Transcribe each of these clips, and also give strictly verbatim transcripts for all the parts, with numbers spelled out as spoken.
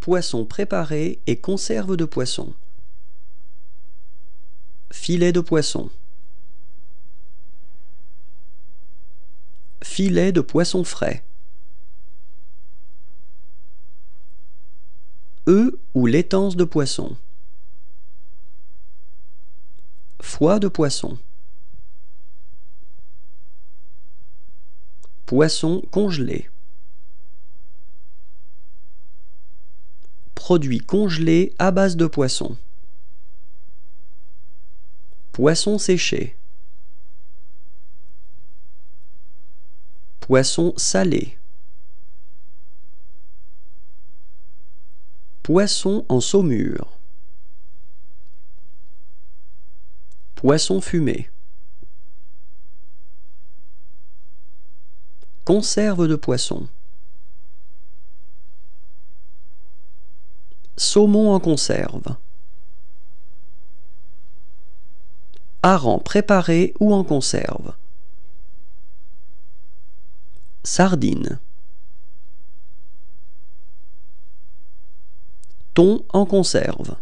Poisson préparé et conserve de poisson. Filet de poisson. Filet de poisson frais. Œufs ou laitances de poisson. Foie de poisson. Poisson congelé. Produits congelés à base de poisson. Poisson séché. Poisson salé. Poisson en saumure. Poisson fumé. Conserve de poisson. Saumon en conserve. Hareng préparé ou en conserve. Sardines. Thon en conserve.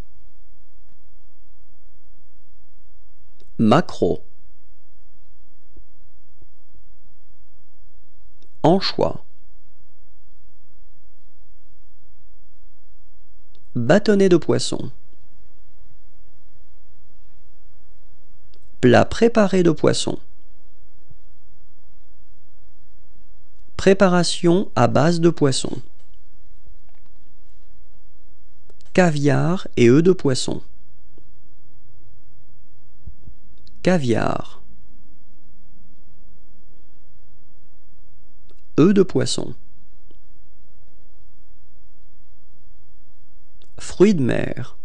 Maquereau. Anchois. Bâtonnet de poisson. Plat préparé de poisson. Préparation à base de poisson. Caviar et œufs de poisson. Caviar. Œufs de poisson. Fruits de mer.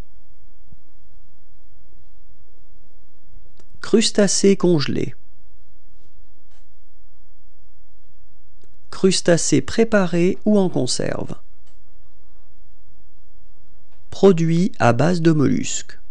Crustacés congelés. Crustacés préparés ou en conserve. Produits à base de mollusques.